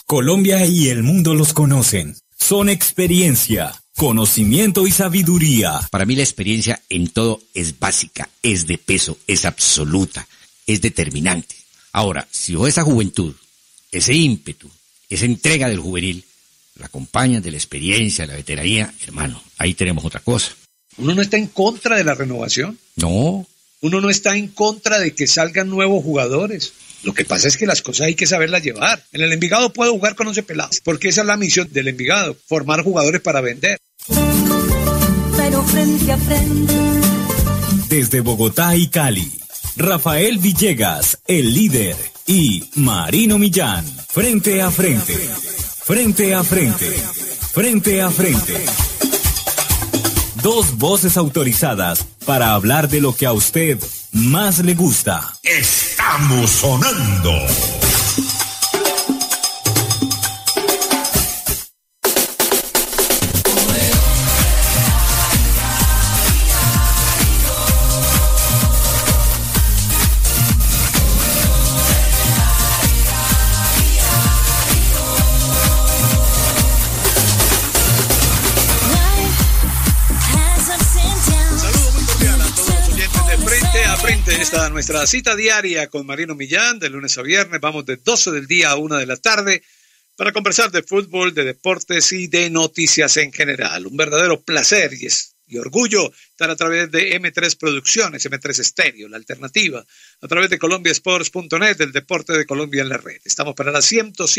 Colombia y el mundo los conocen. Son experiencia, conocimiento y sabiduría. Para mí la experiencia en todo es básica, es de peso, es absoluta, es determinante. Ahora, si vos esa juventud, ese ímpetu, esa entrega del juvenil, la acompañan de la experiencia, de la veteranía, hermano, ahí tenemos otra cosa. ¿Uno no está en contra de la renovación? No. ¿Uno no está en contra de que salgan nuevos jugadores? Lo que pasa es que las cosas hay que saberlas llevar. En el Envigado puedo jugar con 11 pelados, porque esa es la misión del Envigado, formar jugadores para vender. Pero frente a frente. Desde Bogotá y Cali, Rafael Villegas, el líder, y Marino Millán, frente a frente, frente a frente, frente a frente. Dos voces autorizadas para hablar de lo que a usted más le gusta. Estamos sonando. Esta es nuestra cita diaria con Marino Millán, de lunes a viernes. Vamos de 12 del día a 1 de la tarde para conversar de fútbol, de deportes y de noticias en general. Un verdadero placer y orgullo estar a través de M3 Producciones, M3 Estéreo, la alternativa, a través de colombiasports.net, del deporte de Colombia en la red. Estamos para la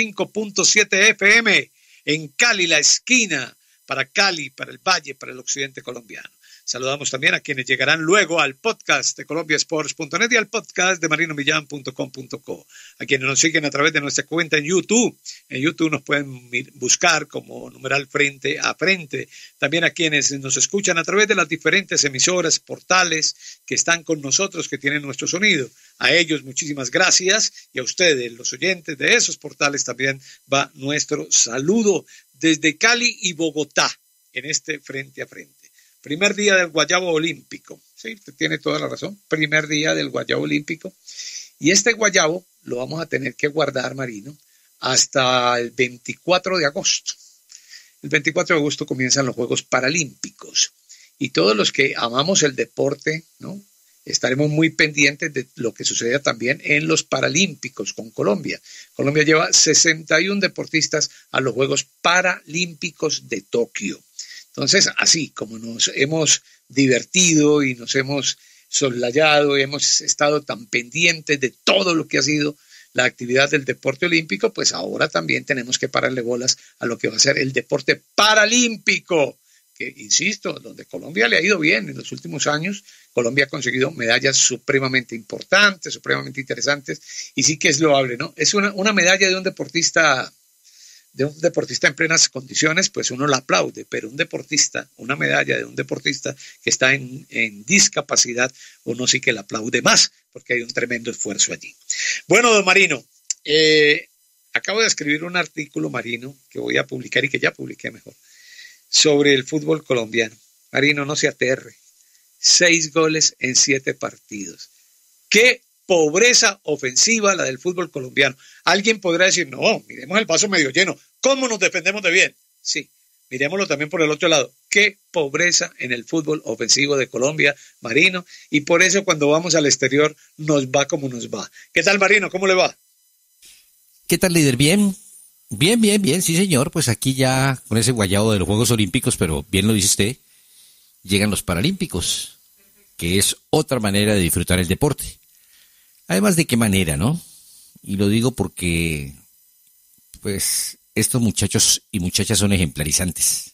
105.7 FM en Cali, la esquina, para Cali, para el Valle, para el occidente colombiano. Saludamos también a quienes llegarán luego al podcast de colombiasports.net y al podcast de marinomillan.com.co. A quienes nos siguen a través de nuestra cuenta en YouTube. En YouTube nos pueden buscar como numeral Frente a Frente. También a quienes nos escuchan a través de las diferentes emisoras, portales que están con nosotros, que tienen nuestro sonido. A ellos muchísimas gracias y a ustedes, los oyentes de esos portales, también va nuestro saludo desde Cali y Bogotá en este Frente a Frente. Primer día del Guayabo Olímpico. Sí, usted tiene toda la razón. Primer día del Guayabo Olímpico. Y este guayabo lo vamos a tener que guardar, Marino, hasta el 24 de agosto. El 24 de agosto comienzan los Juegos Paralímpicos. Y todos los que amamos el deporte, ¿no?, estaremos muy pendientes de lo que suceda también en los Paralímpicos con Colombia. Colombia lleva 61 deportistas a los Juegos Paralímpicos de Tokio. Entonces, así como nos hemos divertido y nos hemos soslayado y hemos estado tan pendientes de todo lo que ha sido la actividad del deporte olímpico, pues ahora también tenemos que pararle bolas a lo que va a ser el deporte paralímpico, que, insisto, donde Colombia le ha ido bien en los últimos años. Colombia ha conseguido medallas supremamente importantes, supremamente interesantes, y sí que es loable, ¿no? Es una medalla de un deportista en plenas condiciones, pues uno la aplaude, pero una medalla de un deportista que está en discapacidad, uno sí que la aplaude más, porque hay un tremendo esfuerzo allí. Bueno, don Marino, acabo de escribir un artículo, Marino, que voy a publicar y que ya publiqué mejor, sobre el fútbol colombiano. Marino, no se aterre. 6 goles en 7 partidos. ¡Qué pobreza ofensiva la del fútbol colombiano! Alguien podrá decir, no, miremos el vaso medio lleno. ¿Cómo nos defendemos de bien? Sí, miremoslo también por el otro lado. ¡Qué pobreza en el fútbol ofensivo de Colombia, Marino! Y por eso cuando vamos al exterior nos va como nos va. ¿Qué tal, Marino? ¿Cómo le va? ¿Qué tal, líder? Bien, sí, señor. Pues aquí ya con ese guayabo de los Juegos Olímpicos, pero bien lo dice usted, llegan los Paralímpicos, que es otra manera de disfrutar el deporte. Además, ¿de qué manera, no? Y lo digo porque, pues, estos muchachos y muchachas son ejemplarizantes.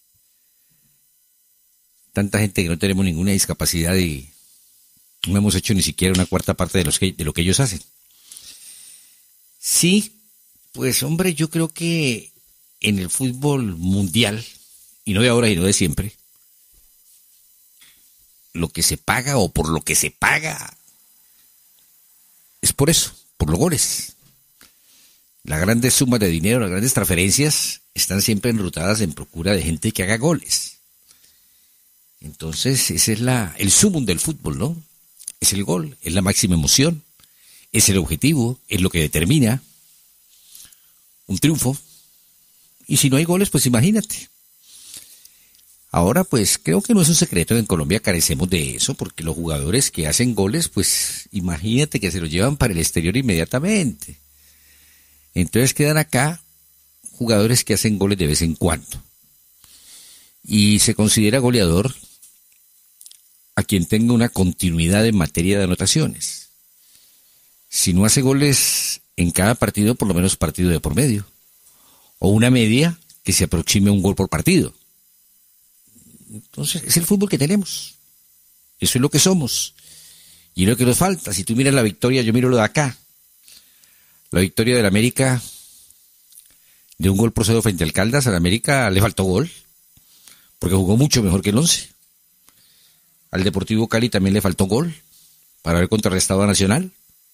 Tanta gente que no tenemos ninguna discapacidad y no hemos hecho ni siquiera una cuarta parte de lo que ellos hacen. Sí, pues, hombre, yo creo que en el fútbol mundial, y no de ahora y no de siempre, lo que se paga o por lo que se paga es por eso, por los goles. Las grandes sumas de dinero, las grandes transferencias están siempre enrutadas en procura de gente que haga goles. Entonces, ese es el sumum del fútbol, ¿no? Es el gol, es la máxima emoción, es el objetivo, es lo que determina un triunfo, Y si no hay goles, pues imagínate. Ahora, pues creo que no es un secreto que en Colombia carecemos de eso, porque los jugadores que hacen goles, pues imagínate que se los llevan para el exterior inmediatamente. Entonces quedan acá jugadores que hacen goles de vez en cuando. Y se considera goleador a quien tenga una continuidad en materia de anotaciones. Si no hace goles en cada partido, por lo menos partido de por medio. O una media que se aproxime a un gol por partido. Entonces, es el fútbol que tenemos. Eso es lo que somos. Y es lo que nos falta. Si tú miras la victoria, yo miro lo de acá. La victoria del América, de un gol por 0 frente al Caldas, al América le faltó gol, porque jugó mucho mejor que el 11. Al Deportivo Cali también le faltó gol, para haber contrarrestado a Nacional.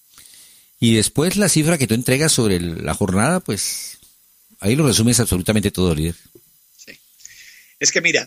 Y después la cifra que tú entregas sobre la jornada, pues, ahí lo resumes absolutamente todo, líder. Sí. Es que mira,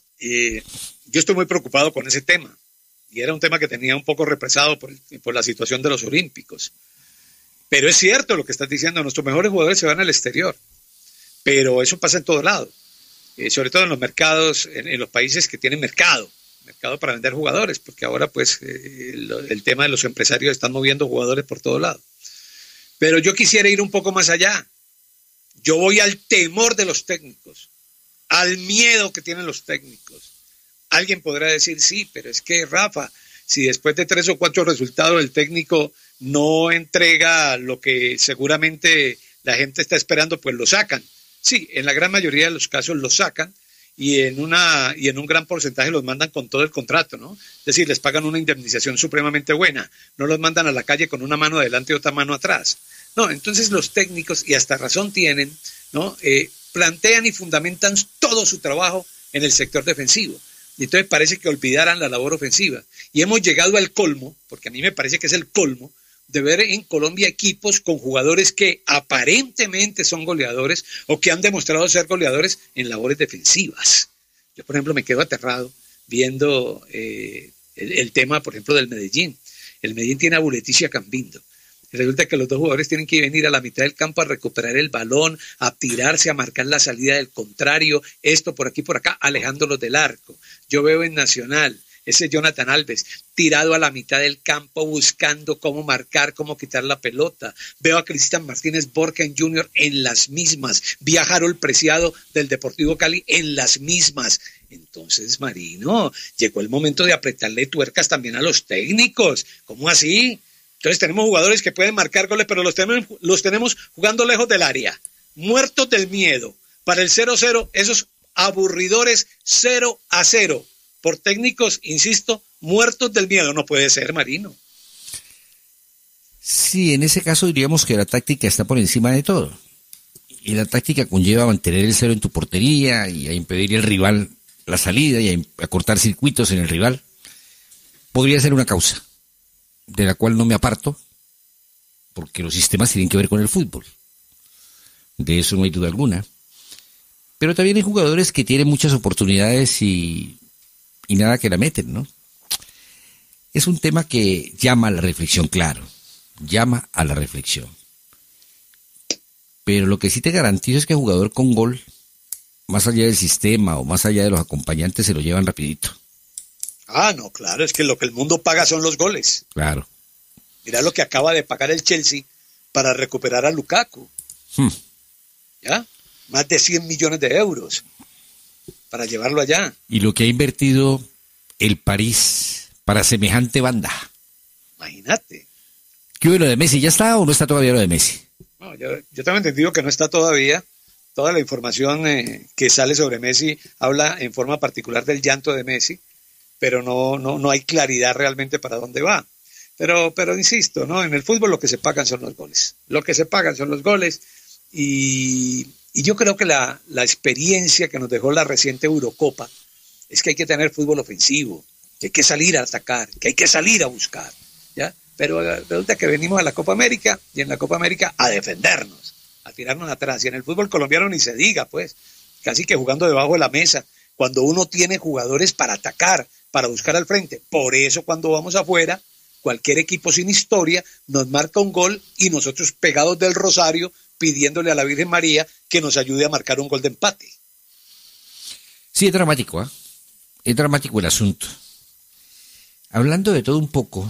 yo estoy muy preocupado con ese tema, y era un tema que tenía un poco represado por la situación de los Olímpicos. Pero es cierto lo que estás diciendo, nuestros mejores jugadores se van al exterior, pero eso pasa en todo lado, sobre todo en los mercados, en los países que tienen mercado para vender jugadores, porque ahora pues el tema de los empresarios están moviendo jugadores por todo lado. Pero yo quisiera ir un poco más allá. Yo voy al temor de los técnicos, al miedo que tienen los técnicos. Alguien podrá decir, sí, pero es que Rafa, si después de 3 o 4 resultados el técnico no entrega lo que seguramente la gente está esperando, pues lo sacan. Sí, en la gran mayoría de los casos lo sacan y en un gran porcentaje los mandan con todo el contrato, ¿no? Es decir, les pagan una indemnización supremamente buena, no los mandan a la calle con una mano adelante y otra mano atrás. No, entonces los técnicos, y hasta razón tienen, ¿no? Plantean y fundamentan todo su trabajo en el sector defensivo. Y entonces parece que olvidaran la labor ofensiva. Y hemos llegado al colmo, porque a mí me parece que es el colmo, de ver en Colombia equipos con jugadores que aparentemente son goleadores o que han demostrado ser goleadores en labores defensivas. Yo, por ejemplo, me quedo aterrado viendo el tema, por ejemplo, del Medellín. El Medellín tiene a Buleticio y a Cambindo. Resulta que los dos jugadores tienen que venir a la mitad del campo a recuperar el balón, a tirarse, a marcar la salida del contrario, esto por aquí, por acá, alejándolos del arco. Yo veo en Nacional ese Jonathan Alves tirado a la mitad del campo buscando cómo marcar, cómo quitar la pelota. Veo a Cristian Martínez Borja Jr. en las mismas. Vi a Harold Preciado del Deportivo Cali en las mismas. Entonces, Marino, llegó el momento de apretarle tuercas también a los técnicos. ¿Cómo así? Entonces tenemos jugadores que pueden marcar goles, pero los tenemos jugando lejos del área, muertos del miedo. Para el 0-0, esos aburridores 0-0, por técnicos, insisto, muertos del miedo. No puede ser, Marino. Sí, en ese caso diríamos que la táctica está por encima de todo. Y la táctica conlleva a mantener el 0 en tu portería y a impedir al rival la salida y a cortar circuitos en el rival. Podría ser una causa de la cual no me aparto, porque los sistemas tienen que ver con el fútbol. De eso no hay duda alguna. Pero también hay jugadores que tienen muchas oportunidades y nada que la meten, ¿no? Es un tema que llama a la reflexión, claro. Llama a la reflexión. Pero lo que sí te garantizo es que el jugador con gol, más allá del sistema o más allá de los acompañantes, se lo llevan rapidito. Ah, no, claro, es que lo que el mundo paga son los goles. Claro. Mira lo que acaba de pagar el Chelsea para recuperar a Lukaku. ¿Ya? Más de 100 millones de euros para llevarlo allá. Y lo que ha invertido el París para semejante banda. Imagínate. ¿Qué hubo lo de Messi? ¿Ya está o no está todavía lo de Messi? No, yo tengo entendido que no está todavía. Toda la información que sale sobre Messi habla en forma particular del llanto de Messi, pero no hay claridad realmente para dónde va. Pero insisto, ¿no? En el fútbol lo que se pagan son los goles. Lo que se pagan son los goles. Y yo creo que la experiencia que nos dejó la reciente Eurocopa es que hay que tener fútbol ofensivo, que hay que salir a atacar, que hay que salir a buscar, ¿ya? Pero resulta que venimos a la Copa América y en la Copa América a defendernos, a tirarnos atrás. Y en el fútbol colombiano ni se diga, pues, casi que jugando debajo de la mesa, cuando uno tiene jugadores para atacar, para buscar al frente. Por eso cuando vamos afuera, cualquier equipo sin historia nos marca un gol y nosotros pegados del rosario pidiéndole a la Virgen María que nos ayude a marcar un gol de empate. Sí, es dramático, ¿eh? Es dramático el asunto. Hablando de todo un poco,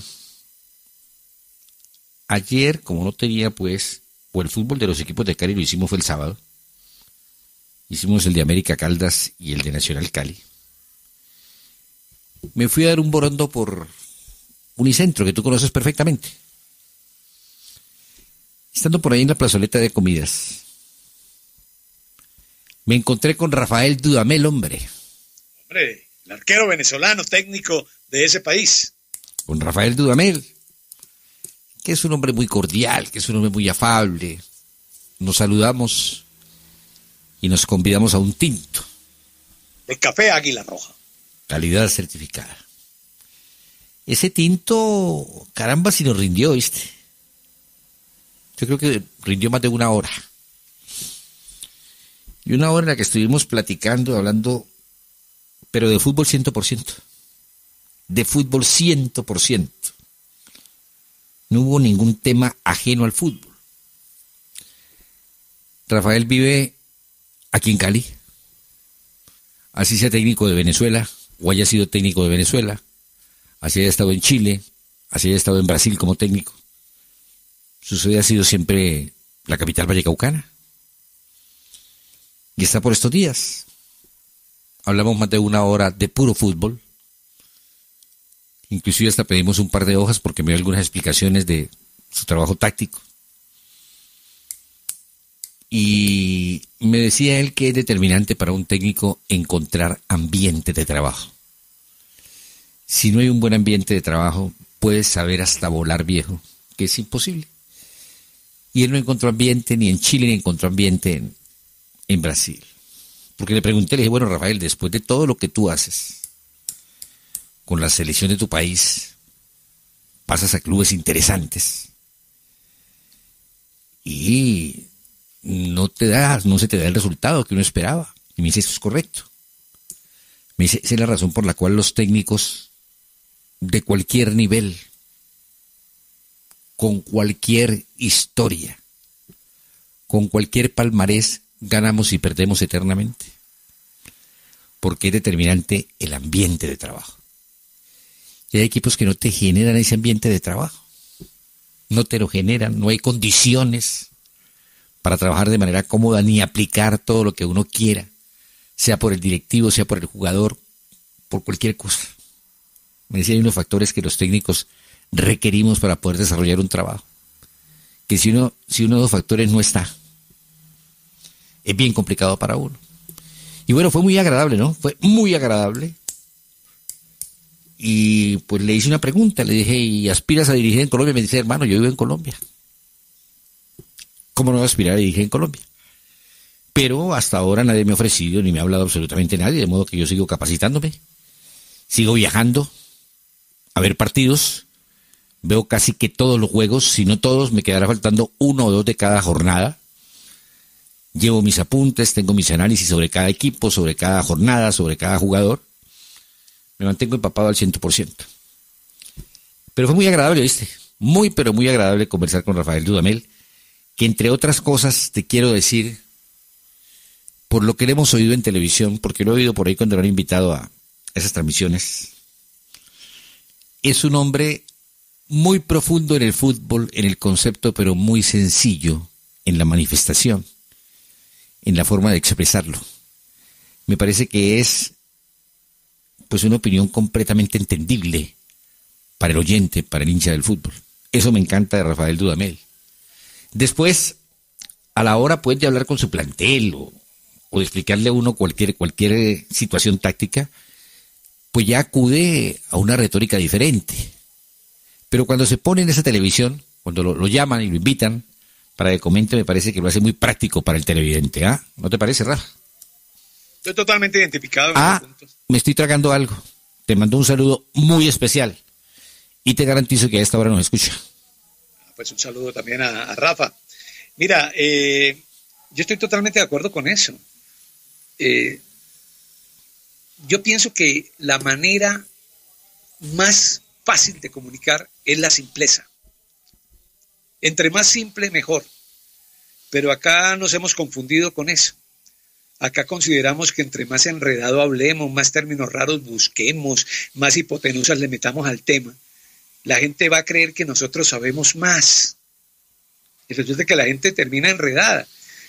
ayer, como no tenía pues, o el fútbol de los equipos de Cali lo hicimos fue el sábado, hicimos el de América Caldas y el de Nacional Cali. Me fui a dar un borondo por Unicentro, que tú conoces perfectamente. Estando por ahí en la plazoleta de comidas, me encontré con Rafael Dudamel, hombre. Hombre, el arquero venezolano técnico de ese país. Con Rafael Dudamel, que es un hombre muy cordial, que es un hombre muy afable. Nos saludamos y nos convidamos a un tinto. De café Águila Roja. Calidad certificada. Ese tinto, caramba, si nos rindió, ¿viste? Yo creo que rindió más de una hora. Y una hora en la que estuvimos platicando, hablando, pero de fútbol 100%. De fútbol 100%. No hubo ningún tema ajeno al fútbol. Rafael vive aquí en Cali. Así sea técnico de Venezuela, o haya sido técnico de Venezuela, así haya estado en Chile, así haya estado en Brasil como técnico. Su sede ha sido siempre la capital vallecaucana. Y está por estos días. Hablamos más de una hora de puro fútbol. Inclusive hasta pedimos un par de hojas porque me dio algunas explicaciones de su trabajo táctico. Y me decía él que es determinante para un técnico encontrar ambiente de trabajo. Si no hay un buen ambiente de trabajo, puedes saber hasta volar viejo, que es imposible. Y él no encontró ambiente ni en Chile, ni encontró ambiente en Brasil. Porque le pregunté, le dije, bueno, Rafael, después de todo lo que tú haces con la selección de tu país, pasas a clubes interesantes y no se te da el resultado que uno esperaba. Y me dice, eso es correcto. Me dice, esa es la razón por la cual los técnicos de cualquier nivel, con cualquier historia, con cualquier palmarés, ganamos y perdemos eternamente. Porque es determinante el ambiente de trabajo. Y hay equipos que no te generan ese ambiente de trabajo. No te lo generan, no hay condiciones para trabajar de manera cómoda ni aplicar todo lo que uno quiera, sea por el directivo, sea por el jugador, por cualquier cosa. Me decía, hay unos factores que los técnicos requerimos para poder desarrollar un trabajo. Que si uno de los factores no está, es bien complicado para uno. Y bueno, fue muy agradable, ¿no? Fue muy agradable. Y pues le hice una pregunta, le dije, ¿y aspiras a dirigir en Colombia? Me dice, hermano, yo vivo en Colombia. ¿Cómo no voy a aspirar a dirigir en Colombia? Pero hasta ahora nadie me ha ofrecido, ni me ha hablado absolutamente nadie, de modo que yo sigo capacitándome, sigo viajando a ver partidos, veo casi que todos los juegos, si no todos, me quedará faltando 1 o 2 de cada jornada. Llevo mis apuntes, tengo mis análisis sobre cada equipo, sobre cada jornada, sobre cada jugador. Me mantengo empapado al 100%. Pero fue muy agradable, ¿viste? Muy, pero muy agradable conversar con Rafael Dudamel, que entre otras cosas te quiero decir, por lo que le hemos oído en televisión, porque lo he oído por ahí cuando lo han invitado a esas transmisiones, es un hombre muy profundo en el fútbol, en el concepto, pero muy sencillo en la manifestación, en la forma de expresarlo. Me parece que es pues una opinión completamente entendible para el oyente, para el hincha del fútbol. Eso me encanta de Rafael Dudamel. Después, a la hora pues de hablar con su plantel o de explicarle a uno cualquier situación táctica, pues ya acude a una retórica diferente. Pero cuando se pone en esa televisión, cuando lo llaman y lo invitan para que comente, me parece que lo hace muy práctico para el televidente. ¿Ah? ¿No te parece, Rafa? Estoy totalmente identificado. Me estoy tragando algo. Te mando un saludo muy especial y te garantizo que a esta hora nos escucha. Pues un saludo también a Rafa. Mira, yo estoy totalmente de acuerdo con eso. Yo pienso que la manera más fácil de comunicar es la simpleza. Entre más simple, mejor. Pero acá nos hemos confundido con eso. Acá consideramos que entre más enredado hablemos, más términos raros busquemos, más hipotenusas le metamos al tema, la gente va a creer que nosotros sabemos más. Y resulta que la gente termina enredada.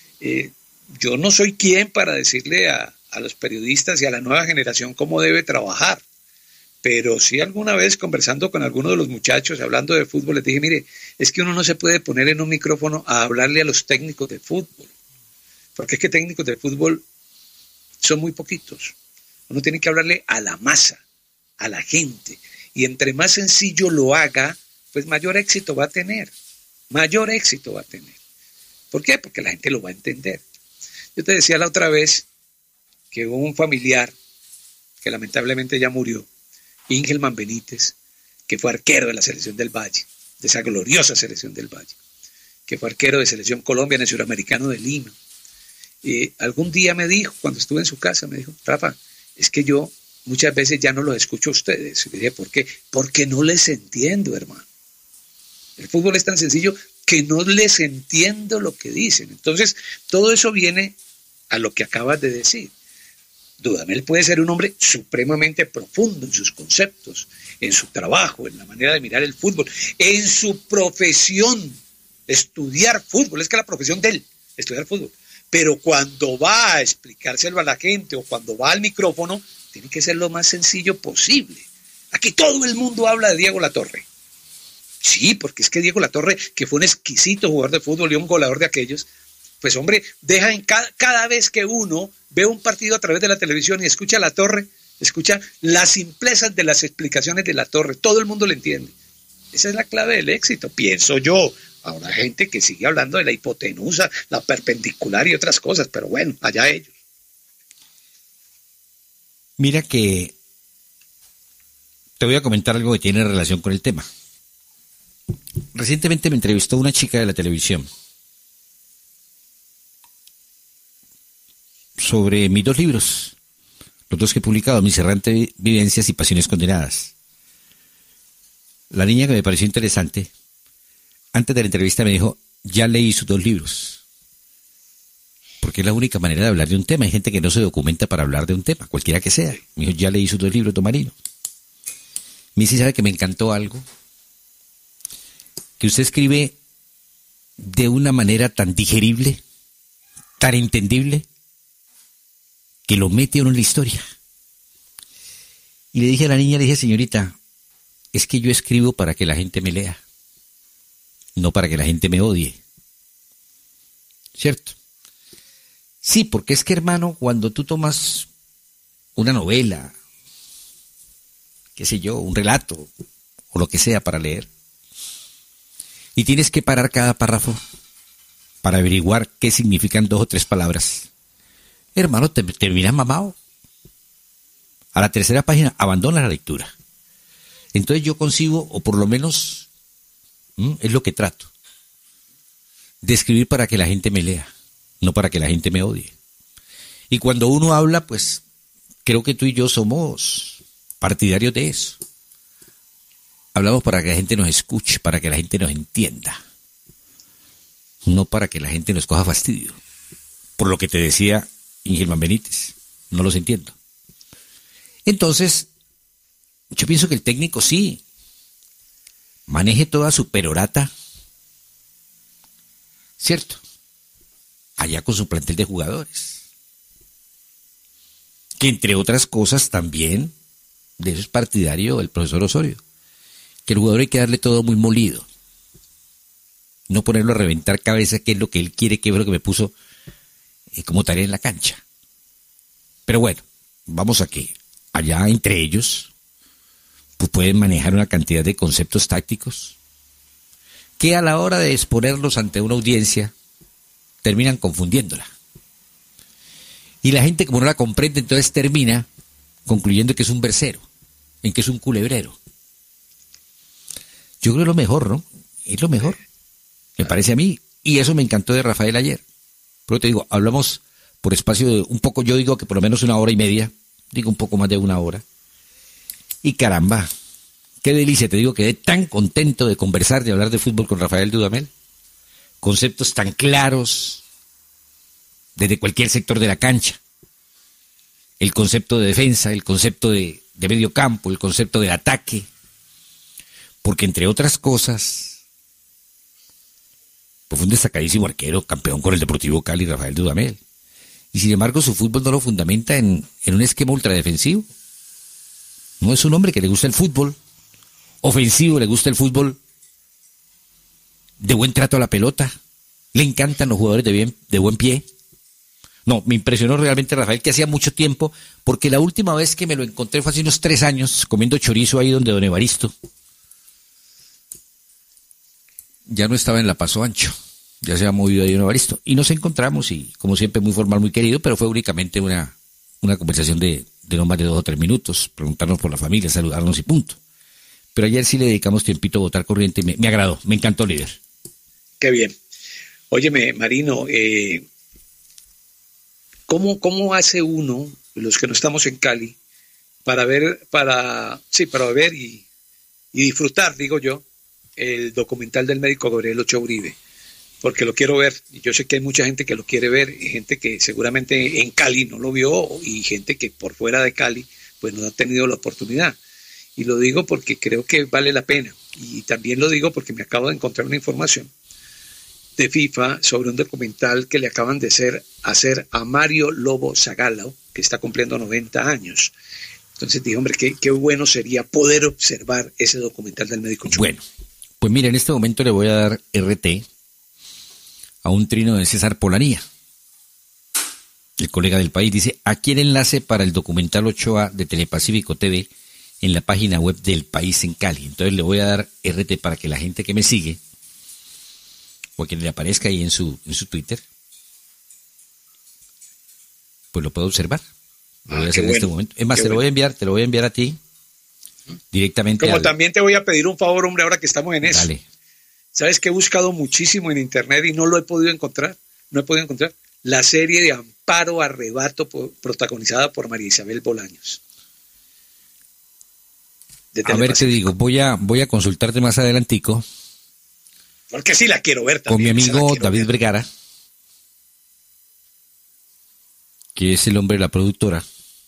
Yo no soy quien para decirle a los periodistas y a la nueva generación cómo debe trabajar. Pero sí alguna vez conversando con algunos de los muchachos, hablando de fútbol, les dije, mire, es que uno no se puede poner en un micrófono a hablarle a los técnicos de fútbol. Porque es que técnicos de fútbol son muy poquitos. Uno tiene que hablarle a la masa, a la gente. Y entre más sencillo lo haga, pues mayor éxito va a tener. Mayor éxito va a tener. ¿Por qué? Porque la gente lo va a entender. Yo te decía la otra vez que hubo un familiar que lamentablemente ya murió, Ingelman Benítez, que fue arquero de la selección del Valle, de esa gloriosa selección del Valle, que fue arquero de selección Colombia en el Suramericano de Lima. Algún día me dijo, cuando estuve en su casa, me dijo, Rafa, es que yo muchas veces ya no los escucho a ustedes. Y le dije, ¿por qué? Porque no les entiendo, hermano. El fútbol es tan sencillo que no les entiendo lo que dicen. Entonces, todo eso viene a lo que acabas de decir. Dudamel puede ser un hombre supremamente profundo en sus conceptos, en su trabajo, en la manera de mirar el fútbol, en su profesión, estudiar fútbol, es que la profesión de él, estudiar fútbol. Pero cuando va a explicárselo a la gente o cuando va al micrófono, tiene que ser lo más sencillo posible. Aquí todo el mundo habla de Diego Latorre. Sí, porque es que Diego Latorre, que fue un exquisito jugador de fútbol y un goleador de aquellos, pues hombre, deja en cada vez que uno ve un partido a través de la televisión y escucha a Latorre, escucha las simplezas de las explicaciones de Latorre, todo el mundo le entiende. Esa es la clave del éxito, pienso yo. Habrá gente que sigue hablando de la hipotenusa, la perpendicular y otras cosas, pero bueno, allá ellos. Mira que te voy a comentar algo que tiene relación con el tema. Recientemente me entrevistó una chica de la televisión sobre mis 2 libros, los 2 que he publicado, Mis errantes vivencias y Pasiones condenadas. La niña, que me pareció interesante, antes de la entrevista me dijo, ya leí sus 2 libros. Porque es la única manera de hablar de un tema. Hay gente que no se documenta para hablar de un tema, cualquiera que sea. Me dijo, ya leí sus 2 libros, don Marino. Me dice, ¿sabe que me encantó algo? Que usted escribe de una manera tan digerible, tan entendible, que lo mete uno en la historia. Y le dije a la niña, le dije, señorita, es que yo escribo para que la gente me lea, no para que la gente me odie. ¿Cierto? Sí, porque es que, hermano, cuando tú tomas una novela, qué sé yo, un relato, o lo que sea para leer, y tienes que parar cada párrafo para averiguar qué significan 2 o 3 palabras, hermano, te terminas mamado. A la 3ª página abandona la lectura. Entonces yo concibo, o por lo menos es lo que trato, de escribir para que la gente me lea, no para que la gente me odie. Y cuando uno habla, pues creo que tú y yo somos partidarios de eso. Hablamos para que la gente nos escuche, para que la gente nos entienda, no para que la gente nos coja fastidio. Por lo que te decía Ingelman Benítez, no los entiendo. Entonces, yo pienso que el técnico sí maneje toda su perorata, ¿cierto? Allá con su plantel de jugadores. Que entre otras cosas también, de eso es partidario el profesor Osorio, que el jugador hay que darle todo muy molido. No ponerlo a reventar cabeza, que es lo que él quiere, que es lo que me puso como tarea en la cancha. Pero bueno, vamos a que allá entre ellos pues pueden manejar una cantidad de conceptos tácticos que a la hora de exponerlos ante una audiencia terminan confundiéndola. Y la gente, como no la comprende, entonces termina concluyendo que es un versero, en que es un culebrero. Yo creo que es lo mejor, ¿no? Es lo mejor, me parece a mí. Y eso me encantó de Rafael ayer. Pero te digo, hablamos por espacio de un poco, yo digo que por lo menos 1 hora y media, digo un poco más de 1 hora. Y caramba, Qué delicia, te digo, quedé tan contento de conversar, de hablar de fútbol con Rafael Dudamel. Conceptos tan claros desde cualquier sector de la cancha. El concepto de defensa, el concepto de medio campo, el concepto de ataque. Porque entre otras cosas, pues fue un destacadísimo arquero, campeón con el Deportivo Cali, Rafael Dudamel. Y sin embargo su fútbol no lo fundamenta en un esquema ultradefensivo. No es un hombre que le gusta el fútbol ofensivo, le gusta el fútbol de buen trato a la pelota, le encantan los jugadores de buen pie. No, me impresionó realmente Rafael, que hacía mucho tiempo, porque la última vez que me lo encontré fue hace unos 3 años, comiendo chorizo ahí donde don Evaristo. Ya no estaba en la Paso Ancho, ya se había movido ahí don Evaristo, y nos encontramos, y como siempre muy formal, muy querido, pero fue únicamente una conversación de no más de 2 o 3 minutos, preguntarnos por la familia, saludarnos y punto. Pero ayer sí le dedicamos tiempito a botar corriente y me agradó, me encantó, líder. Qué bien. Óyeme, Marino, ¿cómo hace uno, los que no estamos en Cali, para ver y disfrutar, digo yo, el documental del médico Gabriel Ochoa Uribe? Porque lo quiero ver, y yo sé que hay mucha gente que lo quiere ver, y gente que seguramente en Cali no lo vio, y gente que por fuera de Cali pues no ha tenido la oportunidad. Y lo digo porque creo que vale la pena. Y también lo digo porque me acabo de encontrar una información de FIFA sobre un documental que le acaban de hacer a Mario Lobo Zagallo, que está cumpliendo 90 años. Entonces dije, hombre, qué bueno sería poder observar ese documental del médico Ochoa. Bueno, pues mira, en este momento le voy a dar RT a un trino de César Polanía, el colega del país. Dice, aquí el enlace para el documental Ochoa de Telepacífico TV en la página web del País en Cali. Entonces le voy a dar RT para que la gente que me sigue, o que le aparezca ahí en su Twitter, pues lo pueda observar. Lo voy a hacer en este momento. Es más, te lo voy a enviar a ti directamente. Como también te voy a pedir un favor, hombre, ahora que estamos en eso. Dale. ¿Sabes que he buscado muchísimo en internet y no lo he podido encontrar? No he podido encontrar la serie de Amparo Arrebato protagonizada por María Isabel Bolaños. A ver, te digo, voy a consultarte más adelantico. Porque sí la quiero ver también. Con mi amigo David Vergara, que es el hombre de la productora,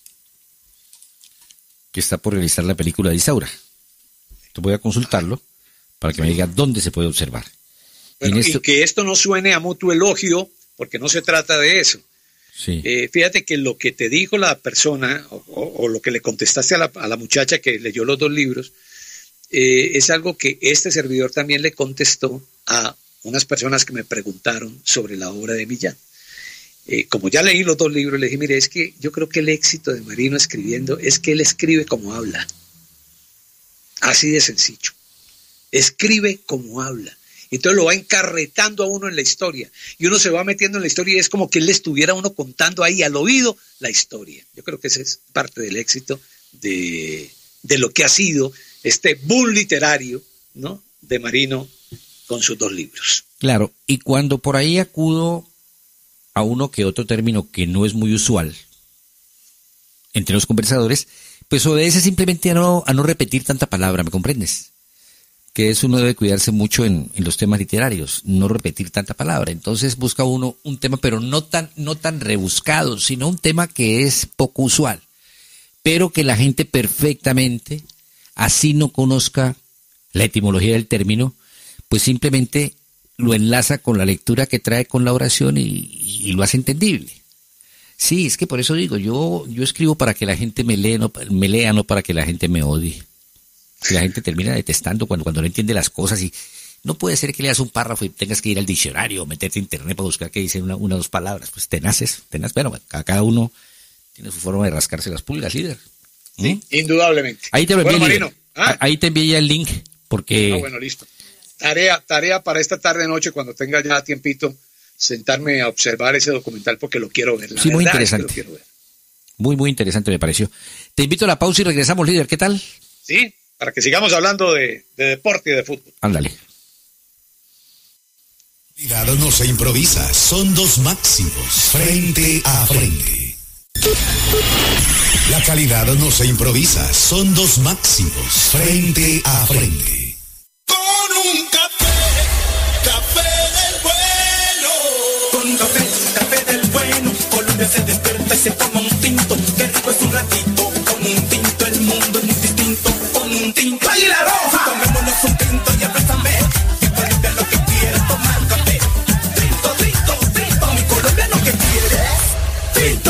que está por realizar la película de Isaura. Entonces voy a consultarlo para que me diga dónde se puede observar. Bueno, y que esto no suene a mutuo elogio, porque no se trata de eso. Sí. Fíjate que lo que te dijo la persona, o lo que le contestaste a la muchacha que leyó los 2 libros, es algo que este servidor también le contestó a unas personas que me preguntaron sobre la obra de Millán. Como ya leí los 2 libros, le dije, mire, es que yo creo que el éxito de Marino escribiendo es que él escribe como habla. Así de sencillo. Escribe como habla. Entonces lo va encarretando a uno en la historia. Y uno se va metiendo en la historia y es como que él le estuviera a uno contando ahí al oído la historia. Yo creo que ese es parte del éxito de lo que ha sido este boom literario, ¿no?, de Marino con sus 2 libros. Claro, y cuando por ahí acudo a uno que otro término que no es muy usual entre los conversadores, pues obedece simplemente a no repetir tanta palabra, ¿me comprendes? Que es uno debe cuidarse mucho en los temas literarios, no repetir tanta palabra. Entonces busca uno un tema, pero no tan rebuscado, sino un tema que es poco usual, pero que la gente perfectamente, así no conozca la etimología del término, pues simplemente lo enlaza con la lectura que trae con la oración y lo hace entendible. Sí, es que por eso digo, yo escribo para que la gente me lea, no para que la gente me odie. Que la gente termina detestando cuando no entiende las cosas, y no puede ser que leas un párrafo y tengas que ir al diccionario o meterte a internet para buscar qué dicen una o 2 palabras. Pues tenaz, bueno, cada uno tiene su forma de rascarse las pulgas, líder. Sí, indudablemente. Ahí te lo envié, Marino. Ahí te envié ya el link, porque... bueno, listo. Tarea para esta tarde-noche, cuando tenga ya tiempito, sentarme a observar ese documental, porque lo quiero ver. Sí, muy interesante. Muy interesante me pareció. Te invito a la pausa y regresamos, líder. ¿Qué tal? Sí, para que sigamos hablando de deporte y de fútbol. Ándale. No se improvisa, son 2 máximos, frente a frente. La calidad no se improvisa, son dos máximos, frente a frente. Con un café del bueno. Con un café del bueno. Colombia se despierta y se toma un tinto. Qué rico es un ratito. Con un tinto el mundo es muy distinto. Con un tinto. ¡Águila Roja! Tomémonos un tinto y abrázame. Que Colombia lo que quiere es tomar café. Tinto, tinto, tinto. Mi colombiano que quiere es tinto.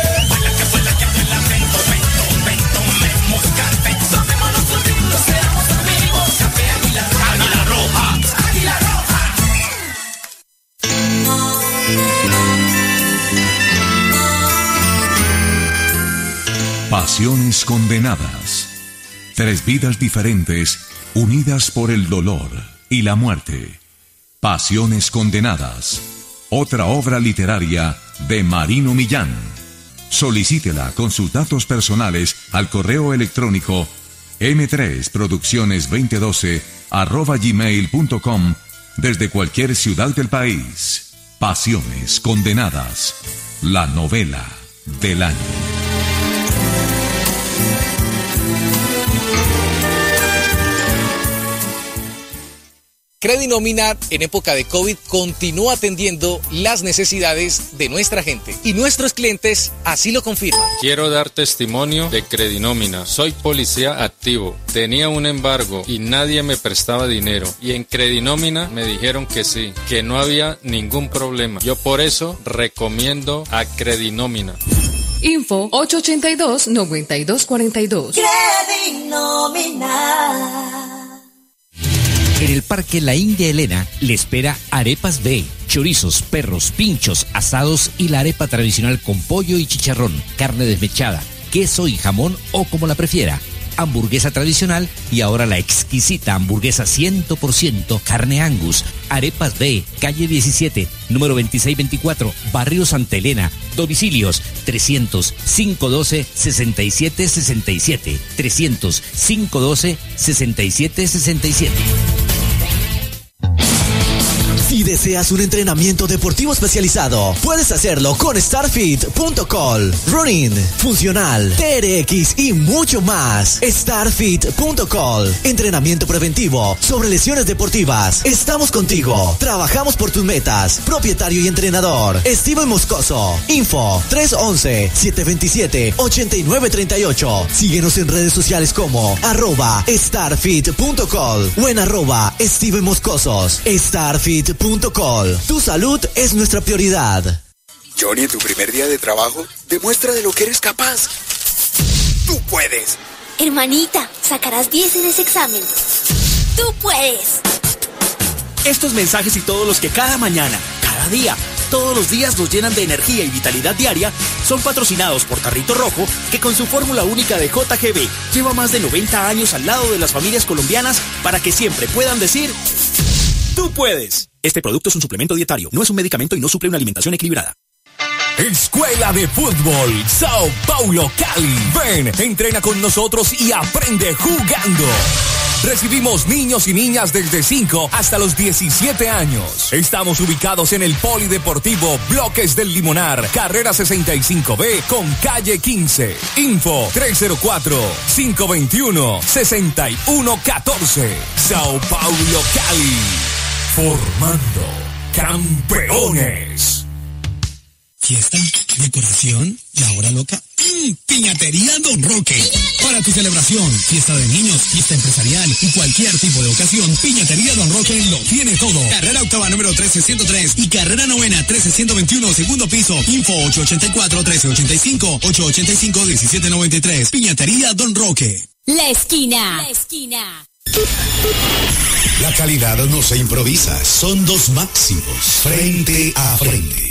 Pasiones condenadas. 3 vidas diferentes unidas por el dolor y la muerte. Pasiones condenadas. Otra obra literaria de Marino Millán. Solicítela con sus datos personales al correo electrónico m3producciones2012@gmail.com desde cualquier ciudad del país. Pasiones condenadas. La novela del año. Credinómina en época de COVID continúa atendiendo las necesidades de nuestra gente y nuestros clientes así lo confirman. Quiero dar testimonio de Credinómina. Soy policía activo, tenía un embargo y nadie me prestaba dinero y en Credinómina me dijeron que sí, que no había ningún problema. Yo por eso recomiendo a Credinómina. Info 882-9242. Credinómina. En el Parque La India Elena le espera arepas B, chorizos, perros, pinchos, asados y la arepa tradicional con pollo y chicharrón, carne desmechada, queso y jamón o como la prefiera. Hamburguesa tradicional y ahora la exquisita hamburguesa 100% carne Angus. Arepas B, calle 17, número 2624, Barrio Santa Elena. Domicilios 300-512-6767. 300-512-6767. Si deseas un entrenamiento deportivo especializado, puedes hacerlo con StarFit.col. Running, funcional, TRX y mucho más. StarFit.col. Entrenamiento preventivo sobre lesiones deportivas. Estamos contigo. Trabajamos por tus metas. Propietario y entrenador, Steven Moscoso. Info 311-727-8938. Síguenos en redes sociales como @StarFit.col o en @Steven Moscosos. StarFit.col. Tu salud es nuestra prioridad. Johnny, en tu primer día de trabajo, demuestra de lo que eres capaz. ¡Tú puedes! Hermanita, sacarás 10 en ese examen. ¡Tú puedes! Estos mensajes y todos los que cada mañana, cada día, todos los días nos llenan de energía y vitalidad diaria son patrocinados por Carrito Rojo, que con su fórmula única de JGB lleva más de 90 años al lado de las familias colombianas para que siempre puedan decir: ¡tú puedes! Este producto es un suplemento dietario, no es un medicamento y no suple una alimentación equilibrada. Escuela de Fútbol Sao Paulo Cali. Ven, entrena con nosotros y aprende jugando. Recibimos niños y niñas desde 5 hasta los 17 años. Estamos ubicados en el Polideportivo Bloques del Limonar, carrera 65B con calle 15. Info 304-521-6114. Sao Paulo Cali. Formando campeones. Fiesta, decoración, la hora loca. Piñatería Don Roque. Para tu celebración, fiesta de niños, fiesta empresarial y cualquier tipo de ocasión, Piñatería Don Roque lo tiene todo. Carrera octava número 13103 y carrera novena 13121, segundo piso. Info 884-1385, 885-1793. Piñatería Don Roque. La esquina. La esquina. La calidad no se improvisa, son dos máximos, frente a frente.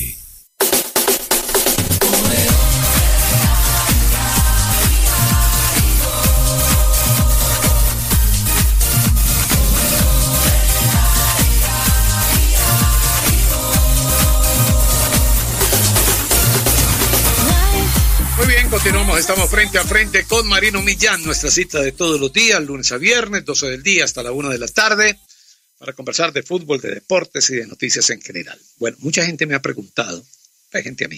Continuamos, estamos frente a frente con Marino Millán, nuestra cita de todos los días, lunes a viernes, 12 del día hasta la 1 de la tarde, para conversar de fútbol, de deportes y de noticias en general. Bueno, mucha gente me ha preguntado, hay gente amiga,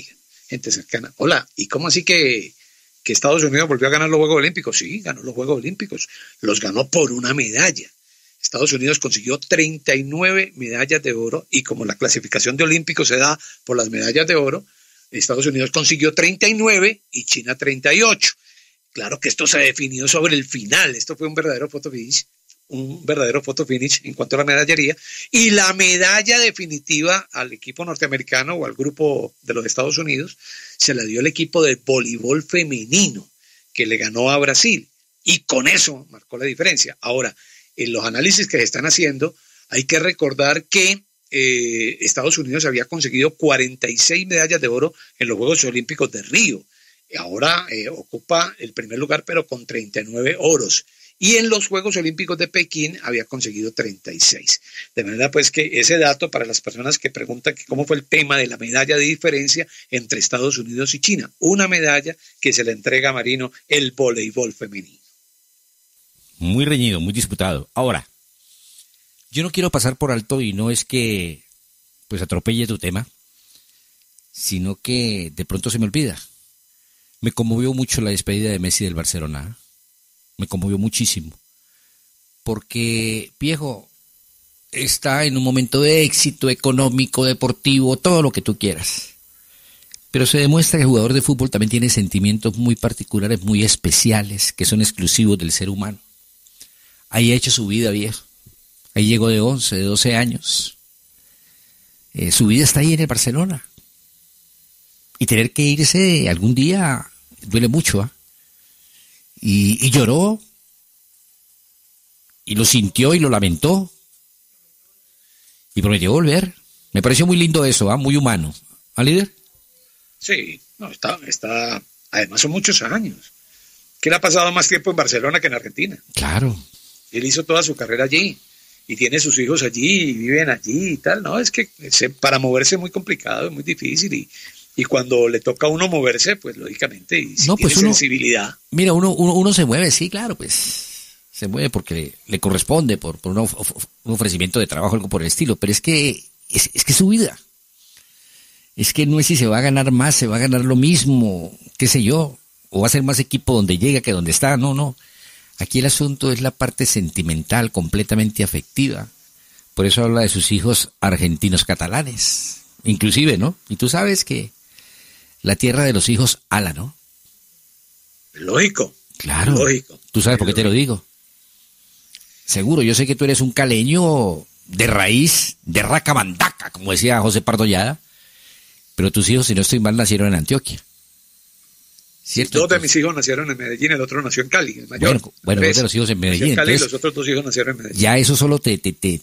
gente cercana. Hola, ¿y cómo así que Estados Unidos volvió a ganar los Juegos Olímpicos? Sí, ganó los Juegos Olímpicos, los ganó por una medalla. Estados Unidos consiguió 39 medallas de oro y como la clasificación de olímpicos se da por las medallas de oro, Estados Unidos consiguió 39 y China 38. Claro que esto se definió sobre el final, esto fue un verdadero photo finish en cuanto a la medallería, y la medalla definitiva al equipo norteamericano o al grupo de los Estados Unidos se la dio el equipo de voleibol femenino que le ganó a Brasil y con eso marcó la diferencia. Ahora, en los análisis que se están haciendo hay que recordar que Estados Unidos había conseguido 46 medallas de oro en los Juegos Olímpicos de Río. Ahora ocupa el primer lugar, pero con 39 oros. Y en los Juegos Olímpicos de Pekín había conseguido 36. De manera pues que ese dato para las personas que preguntan que cómo fue el tema de la medalla de diferencia entre Estados Unidos y China. Una medalla que se le entrega a Marino el voleibol femenino. Muy reñido, muy disputado. Ahora, yo no quiero pasar por alto y no es que pues atropelle tu tema, sino que de pronto se me olvida. Me conmovió mucho la despedida de Messi del Barcelona. Me conmovió muchísimo. Porque, viejo, está en un momento de éxito económico, deportivo, todo lo que tú quieras. Pero se demuestra que el jugador de fútbol también tiene sentimientos muy particulares, muy especiales, que son exclusivos del ser humano. Ahí ha hecho su vida, viejo. Ahí llegó de 11, de 12 años. Su vida está ahí en el Barcelona. Y tener que irse algún día duele mucho, ¿ah? Y lloró. Y lo sintió y lo lamentó. Y prometió volver. Me pareció muy lindo eso, ¿ah? Muy humano. ¿Ah, líder? Sí, no, está. Además son muchos años. Que él ha pasado más tiempo en Barcelona que en Argentina. Claro. Él hizo toda su carrera allí. Y tiene sus hijos allí, y viven allí y tal. No, es que para moverse es muy complicado, es muy difícil. Y cuando le toca a uno moverse, pues lógicamente, y si no, pues tiene sensibilidad. Mira, uno se mueve, sí, claro, pues se mueve porque le corresponde por un ofrecimiento de trabajo, algo por el estilo, pero es que es su vida. Es que no es si se va a ganar más, se va a ganar lo mismo, qué sé yo, o va a ser más equipo donde llega que donde está, no. Aquí el asunto es la parte sentimental, completamente afectiva. Por eso habla de sus hijos argentinos catalanes, inclusive, ¿no? Y tú sabes que la tierra de los hijos ala, ¿no? Lógico. Claro. Lógico. ¿Tú sabes por qué te lo digo? Seguro, yo sé que tú eres un caleño de raíz, de raca mandaca, como decía José Pardo Llada, pero tus hijos, si no estoy mal, nacieron en Antioquia. ¿Cierto? Dos de mis hijos nacieron en Medellín, el otro nació en Cali, el mayor. Bueno, dos de los hijos en Medellín. En Cali, entonces, los otros dos hijos nacieron en Medellín. Ya eso solo te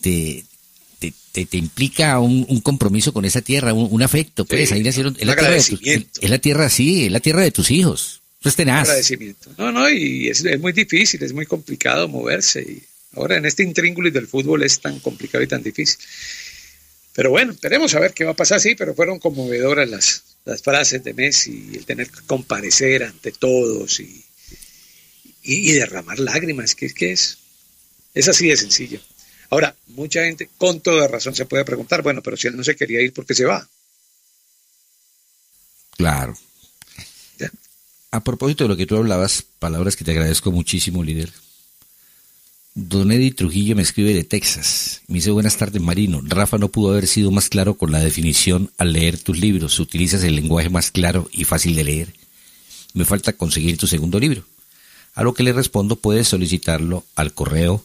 implica un compromiso con esa tierra, un afecto, pues. Sí, ahí nacieron. un agradecimiento. Es la tierra, sí, es la tierra de tus hijos. Eso es tenaz. Agradecimiento. No, y es muy difícil, es muy complicado moverse. Y ahora en este intríngulis del fútbol es tan complicado y tan difícil. Pero bueno, esperemos a ver qué va a pasar, sí, pero fueron conmovedoras las frases de Messi, el tener que comparecer ante todos y derramar lágrimas, que es así de sencillo. Ahora, mucha gente con toda razón se puede preguntar, bueno, pero si él no se quería ir, ¿por qué se va? Claro. ¿Ya? A propósito de lo que tú hablabas, palabras que te agradezco muchísimo, líder. Don Eddie Trujillo me escribe de Texas. Me dice, buenas tardes, Marino. Rafa no pudo haber sido más claro con la definición al leer tus libros. Utilizas el lenguaje más claro y fácil de leer. Me falta conseguir tu segundo libro. A lo que le respondo, puedes solicitarlo al correo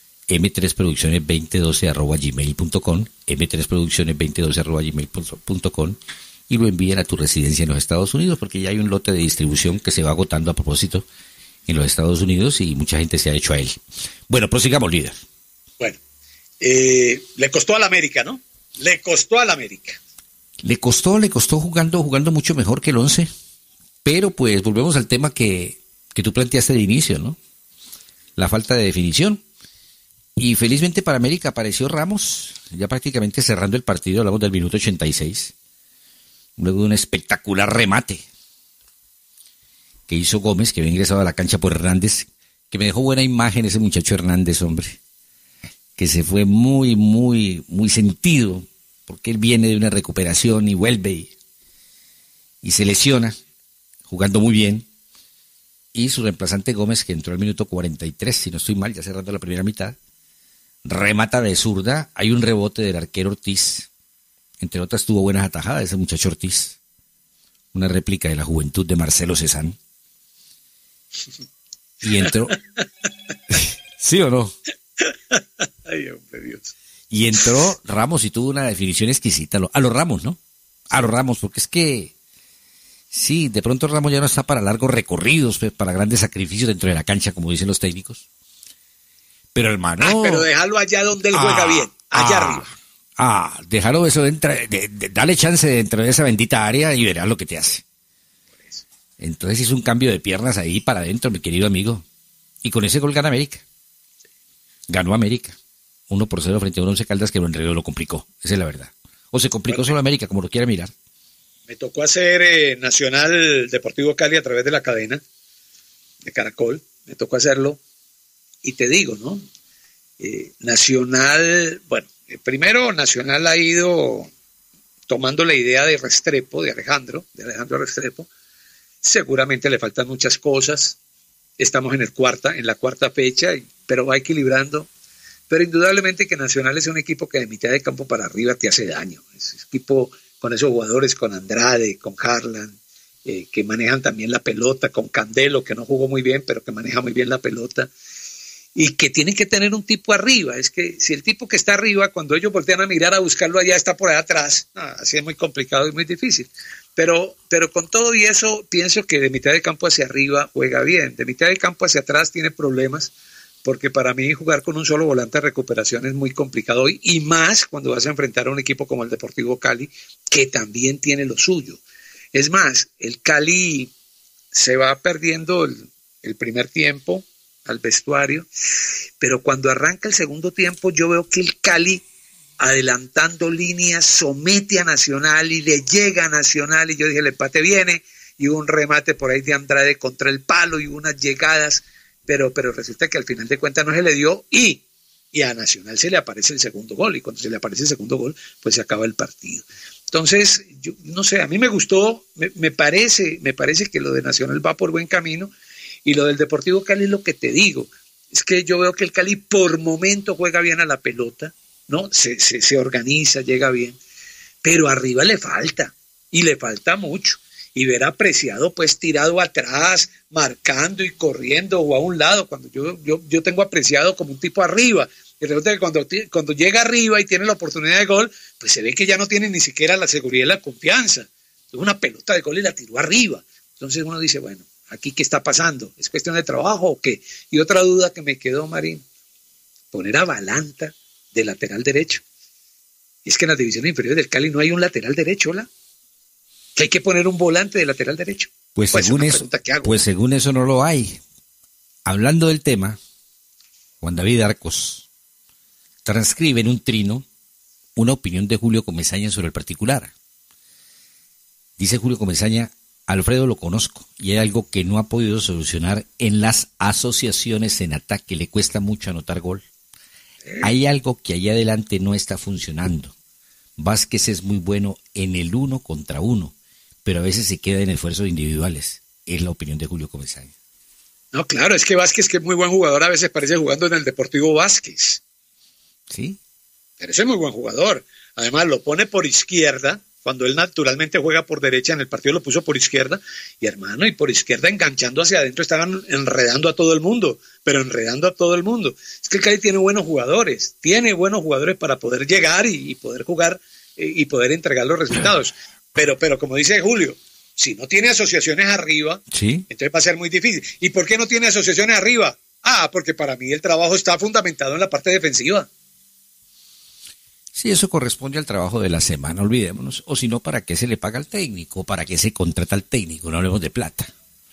m3producciones2012@gmail.com, m3producciones2012@gmail.com, y lo envían a tu residencia en los Estados Unidos, porque ya hay un lote de distribución que se va agotando a propósito en los Estados Unidos y mucha gente se ha hecho a él. Bueno, prosigamos, líder. Bueno, le costó al América, ¿no? Le costó al América. Le costó jugando mucho mejor que el 11, pero pues volvemos al tema que tú planteaste de inicio, ¿no? La falta de definición. Y felizmente para América apareció Ramos, ya prácticamente cerrando el partido, hablamos del minuto 86, luego de un espectacular remate que hizo Gómez, que había ingresado a la cancha por Hernández, que me dejó buena imagen ese muchacho Hernández, hombre, que se fue muy, muy, muy sentido, porque él viene de una recuperación y vuelve y se lesiona, jugando muy bien, y su reemplazante Gómez, que entró al minuto 43, si no estoy mal, ya cerrando la primera mitad, remata de zurda, hay un rebote del arquero Ortiz, entre otras tuvo buenas atajadas ese muchacho Ortiz, una réplica de la juventud de Marcelo Cezanne, y entró, ¿sí o no? Ay, hombre Dios. Y entró Ramos y tuvo una definición exquisita, a los Ramos, ¿no? A los Ramos, porque es que, sí, de pronto Ramos ya no está para largos recorridos, para grandes sacrificios dentro de la cancha, como dicen los técnicos. Pero hermano... pero déjalo allá donde él juega bien, allá arriba. Déjalo eso, dale chance dentro de esa bendita área y verás lo que te hace. Entonces hizo un cambio de piernas ahí para adentro, mi querido amigo. Y con ese gol gana América. Ganó América. 1-0 frente a un Once Caldas que en realidad lo complicó. Esa es la verdad. O se complicó solo América, como lo quiera mirar. Me tocó hacer Nacional Deportivo Cali a través de la cadena de Caracol. Me tocó hacerlo. Y te digo, ¿no? Nacional, bueno, primero Nacional ha ido tomando la idea de Restrepo, de Alejandro Restrepo. Seguramente le faltan muchas cosas. Estamos en la cuarta fecha, pero va equilibrando. Pero indudablemente que Nacional es un equipo que de mitad de campo para arriba te hace daño. Es un equipo con esos jugadores, con Andrade, con Harlan, que manejan también la pelota, con Candelo, que no jugó muy bien, pero que maneja muy bien la pelota. Y que tienen que tener un tipo arriba. Es que si el tipo que está arriba, cuando ellos voltean a mirar a buscarlo allá, está por allá atrás. Así es muy complicado y muy difícil. Pero con todo y eso, pienso que de mitad de campo hacia arriba juega bien. De mitad de campo hacia atrás tiene problemas, porque para mí jugar con un solo volante de recuperación es muy complicado hoy, y más cuando vas a enfrentar a un equipo como el Deportivo Cali, que también tiene lo suyo. Es más, el Cali se va perdiendo el primer tiempo al vestuario, pero cuando arranca el segundo tiempo yo veo que el Cali, adelantando líneas, somete a Nacional y le llega a Nacional, y yo dije, el empate viene, y hubo un remate por ahí de Andrade contra el palo y unas llegadas, pero resulta que al final de cuentas no se le dio, y a Nacional se le aparece el segundo gol, y cuando se le aparece el segundo gol, pues se acaba el partido. Entonces, yo no sé, a mí me gustó, me parece que lo de Nacional va por buen camino, y lo del Deportivo Cali es lo que te digo, es que yo veo que el Cali por momento juega bien a la pelota, ¿no? Se organiza, llega bien, pero arriba le falta, y le falta mucho, y ver apreciado pues tirado atrás, marcando y corriendo o a un lado, cuando yo tengo apreciado como un tipo arriba, y resulta que cuando llega arriba y tiene la oportunidad de gol, pues se ve que ya no tiene ni siquiera la seguridad y la confianza, es una pelota de gol y la tiró arriba, entonces uno dice, bueno, ¿aquí qué está pasando? ¿Es cuestión de trabajo o qué? Y otra duda que me quedó, Marín, poner a Balanta de lateral derecho. Y es que en las divisiones inferiores del Cali no hay un lateral derecho, ¿la? Que hay que poner un volante de lateral derecho. Pues según eso no lo hay. Hablando del tema, Juan David Arcos transcribe en un trino una opinión de Julio Comesaña sobre el particular. Dice Julio Comesaña, Alfredo lo conozco y hay algo que no ha podido solucionar en las asociaciones en ataque, le cuesta mucho anotar gol. Hay algo que allá adelante no está funcionando. Vázquez es muy bueno en el 1 contra 1, pero a veces se queda en esfuerzos individuales. Es la opinión de Julio Comesaña. No, claro, es que Vázquez, que es muy buen jugador, a veces parece jugando en el Deportivo Vázquez. Sí. Pero ese es muy buen jugador. Además, lo pone por izquierda, cuando él naturalmente juega por derecha, en el partido lo puso por izquierda, y hermano, y por izquierda enganchando hacia adentro, estaban enredando a todo el mundo, pero enredando a todo el mundo. Es que el Cali tiene buenos jugadores para poder llegar y poder jugar y poder entregar los resultados. Pero como dice Julio, si no tiene asociaciones arriba, ¿sí? Entonces va a ser muy difícil. ¿Y por qué no tiene asociaciones arriba? Porque para mí el trabajo está fundamentado en la parte defensiva. Sí, eso corresponde al trabajo de la semana, olvidémonos. O si no, ¿para qué se le paga al técnico? ¿Para qué se contrata al técnico? No hablemos de plata.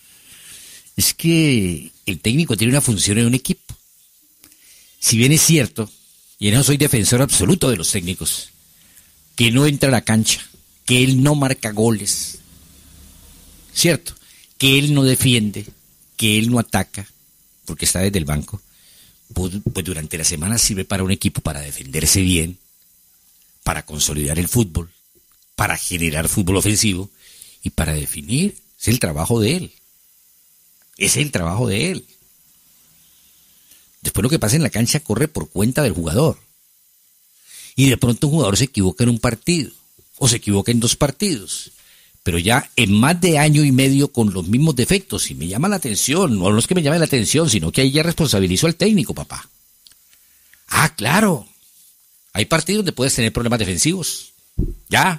Es que el técnico tiene una función en un equipo. Si bien es cierto, y no soy defensor absoluto de los técnicos, que no entra a la cancha, que él no marca goles, ¿cierto? Que él no defiende, que él no ataca, porque está desde el banco, pues durante la semana sirve para un equipo para defenderse bien, para consolidar el fútbol, para generar fútbol ofensivo y para definir. Es el trabajo de él. Es el trabajo de él. Después lo que pasa en la cancha corre por cuenta del jugador. Y de pronto un jugador se equivoca en un partido, o se equivoca en 2 partidos, pero ya en más de año y medio con los mismos defectos, y me llama la atención, no es que me llame la atención, sino que ahí ya responsabilizo al técnico, papá. Ah, claro, hay partidos donde puedes tener problemas defensivos, ya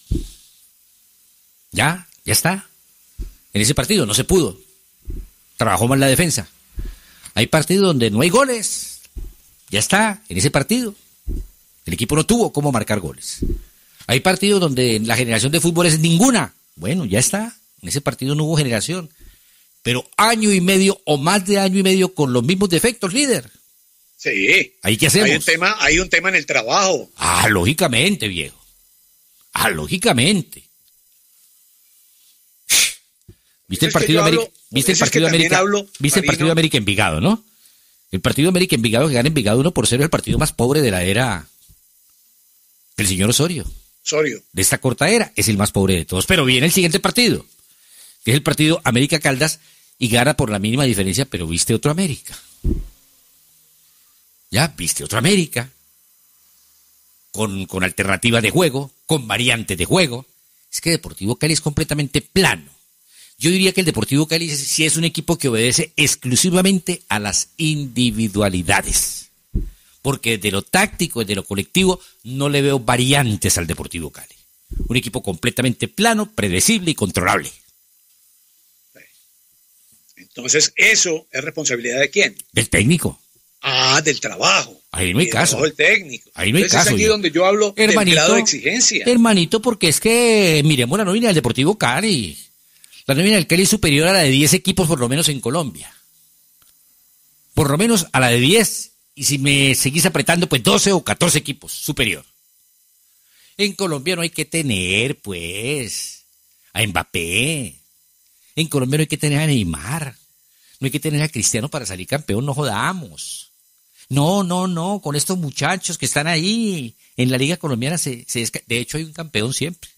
está. En ese partido no se pudo, trabajó mal la defensa. Hay partidos donde no hay goles, ya está, en ese partido. El equipo no tuvo cómo marcar goles. Hay partidos donde la generación de fútbol es ninguna. Bueno, ya está. En ese partido no hubo generación. Pero año y medio o más de año y medio con los mismos defectos, líder. Sí. ¿Ahí qué hacemos? Hay un tema en el trabajo. Ah, lógicamente, viejo. Lógicamente. ¿Viste el partido de América? ¿Viste el partido de América? ¿Viste el partido de América Envigado, no? El partido de América Envigado, que gana Envigado 1-0, es el partido más pobre de la era del señor Osorio. De esta corta era, es el más pobre de todos. Pero viene el siguiente partido, que es el partido América Caldas, y gana por la mínima diferencia, pero viste otro América. Ya, viste otro América. Con alternativa de juego, con variantes de juego. Es que Deportivo Cali es completamente plano. Yo diría que el Deportivo Cali sí es un equipo que obedece exclusivamente a las individualidades. Porque de lo táctico y de lo colectivo no le veo variantes al Deportivo Cali. Un equipo completamente plano, predecible y controlable. Entonces, ¿eso es responsabilidad de quién? Del técnico. Ah, del trabajo. Ahí no hay caso. Del técnico. Ahí no hay caso. Es aquí donde yo hablo del grado de exigencia. Hermanito, porque es que miremos la nómina del Deportivo Cali. La nómina del Cali es superior a la de 10 equipos por lo menos en Colombia. Por lo menos a la de 10. Y si me seguís apretando, pues 12 o 14 equipos superior. En Colombia no hay que tener, pues, a Mbappé. En Colombia no hay que tener a Neymar. No hay que tener a Cristiano para salir campeón, no jodamos. No, con estos muchachos que están ahí en la liga colombiana, de hecho hay un campeón siempre.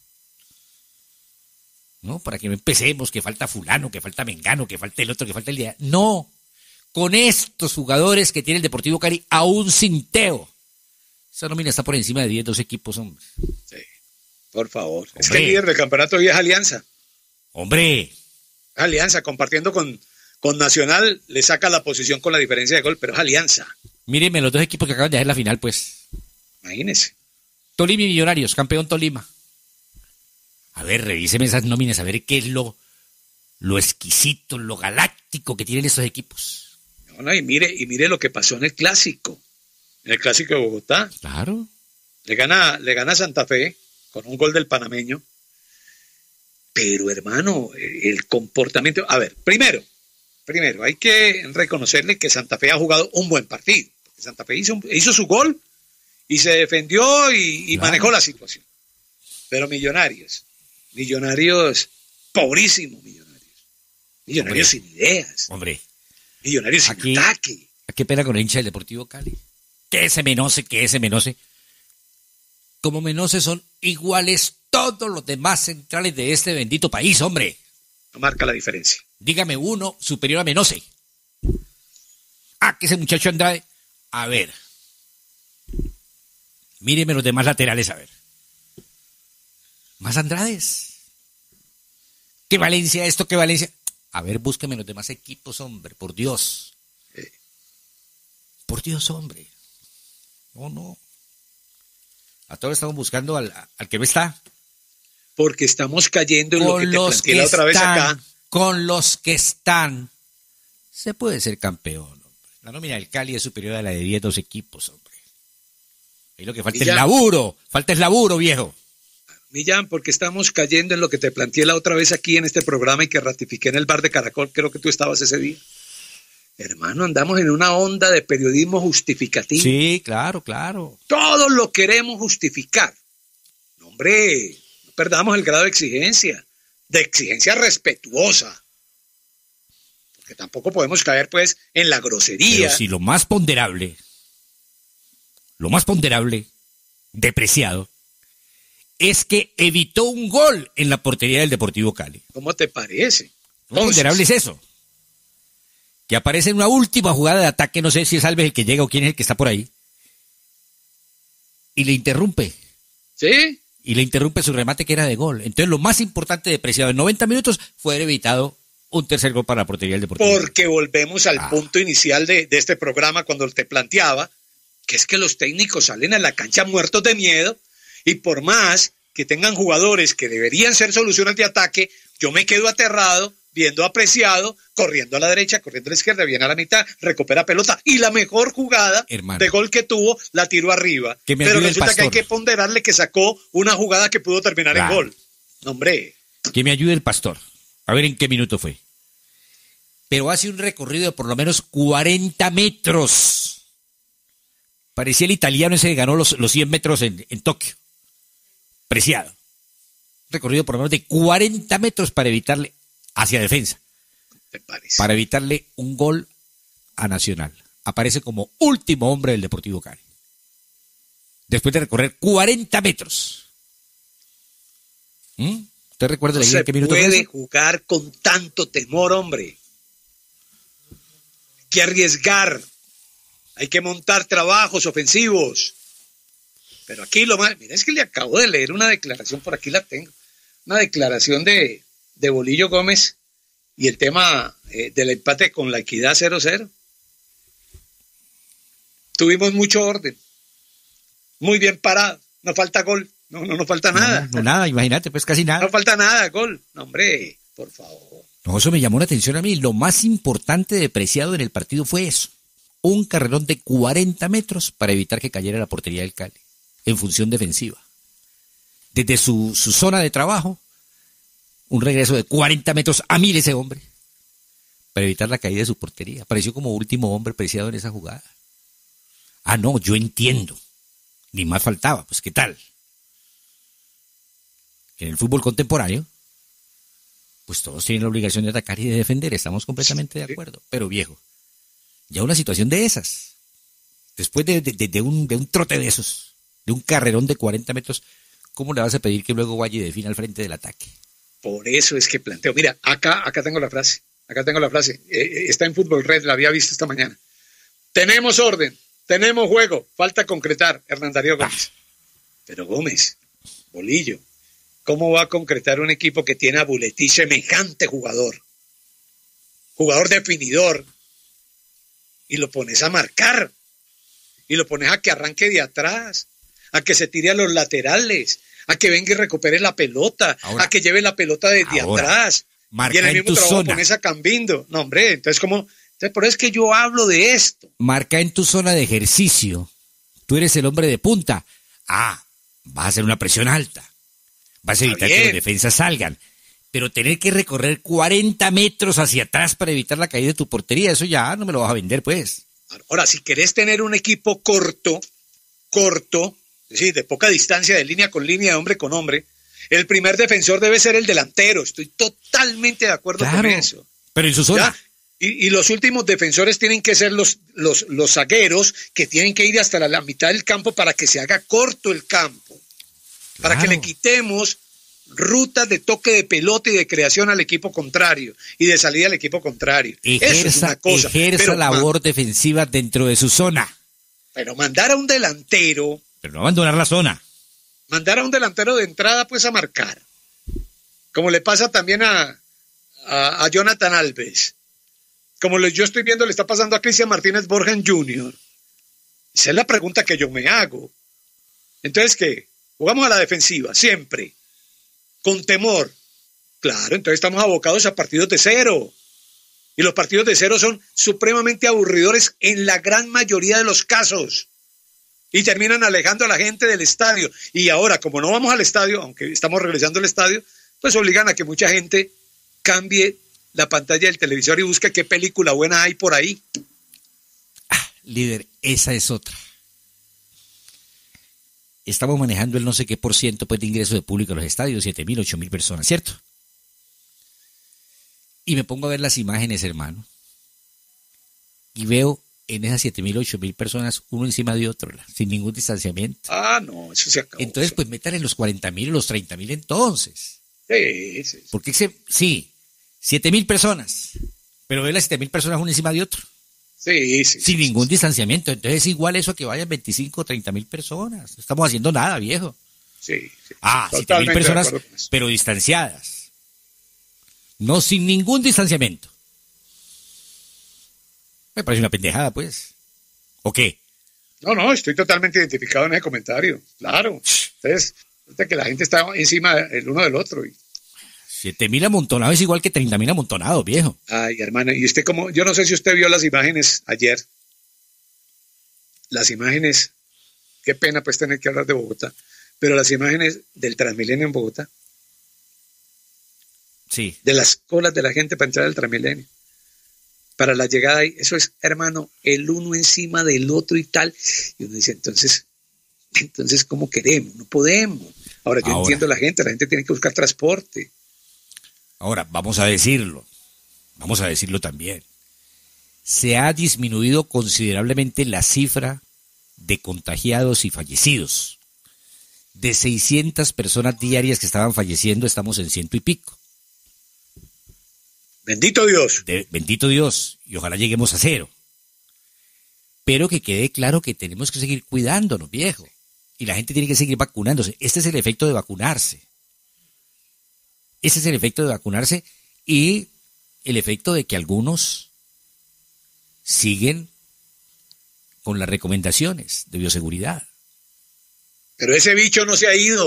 No, para que no empecemos, que falta fulano, que falta mengano, que falta el otro, que falta el día. No, con estos jugadores que tiene el Deportivo Cali, aún sin Teo. Esa nómina está por encima de 10, 12 equipos, hombre. Sí, por favor. Hombre. Es que el líder del campeonato hoy es Alianza. Hombre. Alianza, compartiendo con Nacional, le saca la posición con la diferencia de gol, pero es Alianza. Mírenme los 2 equipos que acaban de hacer la final, pues. Imagínese. Tolima y Millonarios, campeón Tolima. A ver, revíseme esas nóminas, a ver qué es lo exquisito, lo galáctico que tienen estos equipos. No, y mire lo que pasó en el Clásico. En el Clásico de Bogotá. Claro. Le gana Santa Fe con un gol del panameño. Pero, hermano, el comportamiento... A ver, primero, hay que reconocerle que Santa Fe ha jugado un buen partido. Porque Santa Fe hizo su gol y se defendió y manejó la situación. Pero Millonarios, pobrísimo Millonarios sin ideas. Hombre. Millonarios sin ataque. ¿Qué pena con el hincha del Deportivo Cali? Que ese Menose. Como Menose son iguales todos los demás centrales de este bendito país, hombre. No marca la diferencia. Dígame uno superior a Menose. Que ese muchacho Andrade. A ver. Míreme los demás laterales, a ver. Más Andrades. ¿Qué Valencia esto? ¿Qué Valencia? A ver, búsqueme los demás equipos, hombre, por Dios. Por Dios, hombre. No. A todos estamos buscando al que no está. Porque estamos cayendo en lo que te planteé la otra vez acá. Con los que están, se puede ser campeón, hombre. La nómina del Cali es superior a la de 10, 2 equipos, hombre. Y lo que falta es laburo, viejo. Millán, porque estamos cayendo en lo que te planteé la otra vez aquí en este programa y que ratifiqué en el bar de Caracol, creo que tú estabas ese día. Hermano, andamos en una onda de periodismo justificativo. Sí, claro. Todo lo queremos justificar. No, hombre, no perdamos el grado de exigencia respetuosa. Porque tampoco podemos caer, pues, en la grosería. Pero si lo más ponderable, depreciado, es que evitó un gol en la portería del Deportivo Cali. ¿Cómo te parece? Lo ponderable es eso. Que aparece en una última jugada de ataque, no sé si es Alves el que llega o quién es el que está por ahí, y le interrumpe. ¿Sí? Y le interrumpe su remate que era de gol. Entonces lo más importante de Preciado en 90 minutos fue haber evitado un tercer gol para la portería del Deportivo. Porque volvemos al punto inicial de este programa cuando te planteaba que es que los técnicos salen a la cancha muertos de miedo y por más que tengan jugadores que deberían ser soluciones de ataque, yo me quedo aterrado viendo a Preciado corriendo a la derecha, corriendo a la izquierda, viene a la mitad, recupera pelota y la mejor jugada de gol que tuvo la tiró arriba. Pero resulta que hay que ponderarle que sacó una jugada que pudo terminar en gol. No, hombre. Que me ayude el Pastor. A ver en qué minuto fue. Pero hace un recorrido de por lo menos 40 metros. Parecía el italiano ese que ganó los 100 metros en Tokio. Preciado. Recorrido por lo menos de 40 metros para evitarle, hacia defensa, para evitarle un gol a Nacional. Aparece como último hombre del Deportivo Cali. Después de recorrer 40 metros. ¿Usted recuerda en qué minuto fue eso? No se puede jugar con tanto temor, hombre. Hay que arriesgar. Hay que montar trabajos ofensivos. Pero aquí lo más... Mira, es que le acabo de leer una declaración, por aquí la tengo. Una declaración de Bolillo Gómez y el tema del empate con la Equidad 0-0. Tuvimos mucho orden. Muy bien parado. No falta gol. No falta nada. No, nada, imagínate, pues casi nada. No falta nada, gol. No, hombre, por favor. No, eso me llamó la atención a mí. Lo más importante de Preciado en el partido fue eso. Un carrerón de 40 metros para evitar que cayera la portería del Cali, en función defensiva. Desde su zona de trabajo, un regreso de 40 metros a mil ese hombre, para evitar la caída de su portería. Apareció como último hombre Preciado en esa jugada. Ah, no, yo entiendo. Ni más faltaba, pues ¿qué tal? Que en el fútbol contemporáneo, pues todos tienen la obligación de atacar y de defender, estamos completamente de acuerdo. Pero viejo, ya una situación de esas, después de un trote de esos, de un carrerón de 40 metros, ¿cómo le vas a pedir que luego vaya y defina al frente del ataque? Por eso es que planteo. Mira, acá tengo la frase. Está en Fútbol Red, la había visto esta mañana. Tenemos orden, tenemos juego, falta concretar, Hernán Darío Gómez. Pero Gómez, Bolillo, ¿cómo va a concretar un equipo que tiene a Buletí semejante jugador? Jugador definidor. Y lo pones a marcar. Y lo pones a que arranque de atrás. A que se tire a los laterales. A que venga y recupere la pelota. Ahora, a que lleve la pelota desde atrás. Marca y en el mismo tu trabajo zona. pones a Cambindo. No, hombre, entonces por eso es que yo hablo de esto. Marca en tu zona de ejercicio. Tú eres el hombre de punta. Vas a hacer una presión alta. Vas a evitar que los defensas salgan. Pero tener que recorrer 40 metros hacia atrás para evitar la caída de tu portería, eso ya no me lo vas a vender, pues. Ahora, si querés tener un equipo corto, es decir, de poca distancia, de línea con línea, de hombre con hombre, el primer defensor debe ser el delantero. Estoy totalmente de acuerdo con eso. Pero en su zona. Y los últimos defensores tienen que ser los zagueros, que tienen que ir hasta la mitad del campo para que se haga corto el campo. Para que le quitemos rutas de toque de pelota y de creación al equipo contrario y de salida al equipo contrario. Eso es una cosa. Ejerza labor defensiva dentro de su zona. Pero mandar a un delantero... Pero no abandonar la zona. Mandar a un delantero de entrada pues a marcar. Como le pasa también a Jonathan Alves. Como yo estoy viendo le está pasando a Cristian Martínez Borja Jr. Esa es la pregunta que yo me hago. Entonces, ¿qué? Jugamos a la defensiva, siempre. Con temor. Claro, entonces estamos abocados a partidos de cero. Y los partidos de cero son supremamente aburridores en la gran mayoría de los casos. Y terminan alejando a la gente del estadio. Y ahora, como no vamos al estadio, aunque estamos regresando al estadio, pues obligan a que mucha gente cambie la pantalla del televisor y busque qué película buena hay por ahí. Líder, esa es otra. Estamos manejando el no sé qué % pues, de ingreso de público a los estadios, 7.000, 8.000 personas, ¿cierto? Y me pongo a ver las imágenes, hermano, y veo en esas 7.000, 8.000 personas, uno encima de otro, sin ningún distanciamiento. Ah, no, eso se acabó. Entonces, pues metan en los 40.000 o los 30.000 entonces. Sí. Porque sí, 7.000 personas, pero ve las 7.000 personas uno encima de otro. Sí. Sin ningún distanciamiento. Entonces es igual eso a que vayan 25 o 30.000 personas. No estamos haciendo nada, viejo. Sí. 7.000 personas, pero distanciadas. No sin ningún distanciamiento. Me parece una pendejada, pues. ¿O qué? No, estoy totalmente identificado en ese comentario. Claro. Entonces, que la gente está encima el uno del otro. 7.000 amontonados es igual que 30.000 amontonados, viejo. Ay, hermano, y usted yo no sé si usted vio las imágenes ayer. Las imágenes, qué pena pues tener que hablar de Bogotá, pero las imágenes del Transmilenio en Bogotá. Sí. De las colas de la gente para entrar al Transmilenio. Para la llegada ahí, eso es, hermano, el uno encima del otro y tal. Y uno dice, entonces, ¿cómo queremos? No podemos. Ahora, yo entiendo a la gente tiene que buscar transporte. Ahora, vamos a decirlo también. Se ha disminuido considerablemente la cifra de contagiados y fallecidos. De 600 personas diarias que estaban falleciendo, estamos en 100 y pico. Bendito Dios. Bendito Dios. Y ojalá lleguemos a 0. Pero que quede claro que tenemos que seguir cuidándonos, viejo. Y la gente tiene que seguir vacunándose. Este es el efecto de vacunarse. Ese es el efecto de vacunarse y el efecto de que algunos siguen con las recomendaciones de bioseguridad. Pero ese bicho no se ha ido.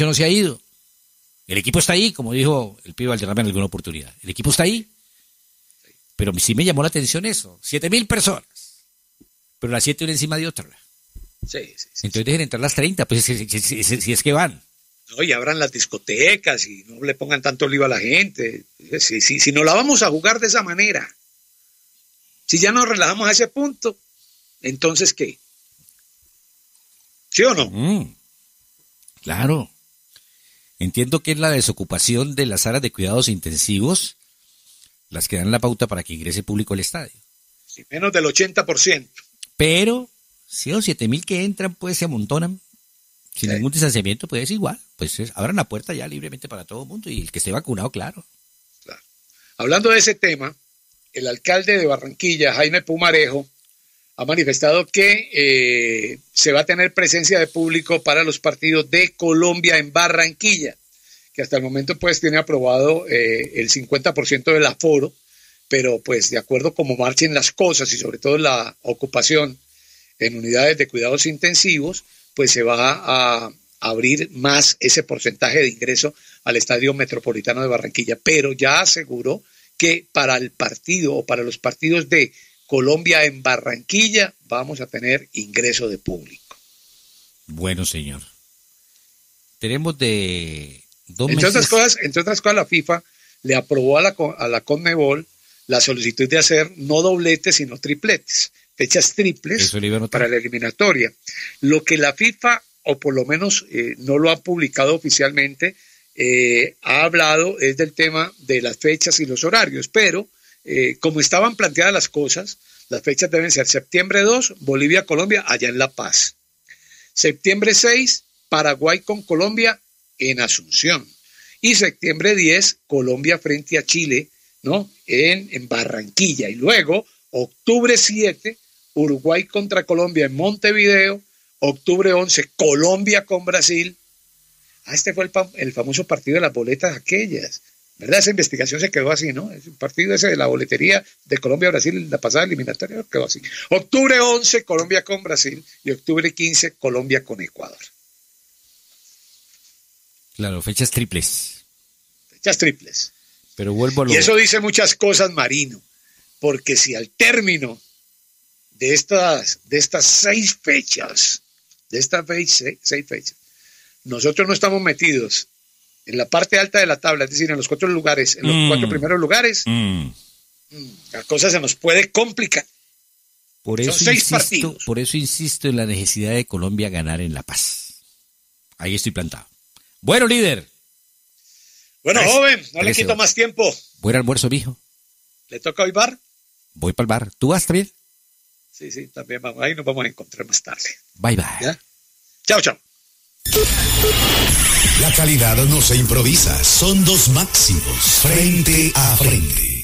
El equipo está ahí, como dijo el pibe Valderrama en alguna oportunidad. El equipo está ahí. Pero sí me llamó la atención eso. 7.000 personas. Pero las 7 una encima de otra. Sí. Entonces dejen entrar las 30, pues si es que van. No, y abran las discotecas y no le pongan tanto lío a la gente. Si no la vamos a jugar de esa manera, si ya nos relajamos a ese punto, entonces ¿qué? ¿Sí o no? Claro. Entiendo que es la desocupación de las áreas de cuidados intensivos las que dan la pauta para que ingrese público al estadio. Sí, menos del 80%. Pero si los 7.000 que entran, pues se amontonan. Sin ningún distanciamiento, pues es igual. Pues abran la puerta ya libremente para todo el mundo y el que esté vacunado, claro. Hablando de ese tema, el alcalde de Barranquilla, Jaime Pumarejo, ha manifestado que se va a tener presencia de público para los partidos de Colombia en Barranquilla, que hasta el momento pues tiene aprobado el 50% del aforo, pero pues de acuerdo como marchen las cosas y sobre todo la ocupación en unidades de cuidados intensivos, pues se va a abrir más ese porcentaje de ingreso al Estadio Metropolitano de Barranquilla, pero ya aseguró que para el partido o para los partidos de Colombia en Barranquilla vamos a tener ingreso de público. Bueno, señor. Tenemos de 2 meses. Entre otras cosas, la FIFA le aprobó a la CONMEBOL la solicitud de hacer no dobletes, sino tripletes, fechas triples para la eliminatoria. Lo que la FIFA, o por lo menos no lo ha publicado oficialmente, ha hablado es del tema de las fechas y los horarios, pero como estaban planteadas las cosas, las fechas deben ser septiembre 2, Bolivia-Colombia, allá en La Paz. Septiembre 6, Paraguay con Colombia en Asunción. Y septiembre 10, Colombia frente a Chile, ¿no? En Barranquilla. Y luego, octubre 7, Uruguay contra Colombia en Montevideo. Octubre 11, Colombia con Brasil. Este fue el famoso partido de las boletas aquellas. ¿Verdad? Esa investigación se quedó así, ¿no? El partido ese de la boletería de Colombia-Brasil, la pasada eliminatoria, quedó así. Octubre 11, Colombia con Brasil. Y octubre 15, Colombia con Ecuador. Claro, fechas triples. Fechas triples. Pero vuelvo a lo... Y eso dice muchas cosas, Marino. Porque si al término de estas 6 fechas, nosotros no estamos metidos en la parte alta de la tabla, es decir, en los 4 lugares, en los 4 primeros lugares, la cosa se nos puede complicar. Por eso insisto en la necesidad de Colombia ganar en La Paz. Ahí estoy plantado. Bueno, líder. Bueno, joven, no le quito más tiempo. Buen almuerzo, mijo. ¿Le toca hoy bar? Voy para el bar. ¿Tú vas también? Sí, también vamos. Ahí nos vamos a encontrar más tarde. Bye, bye. ¿Ya? Chao, chao. La calidad no se improvisa, son dos máximos frente a frente.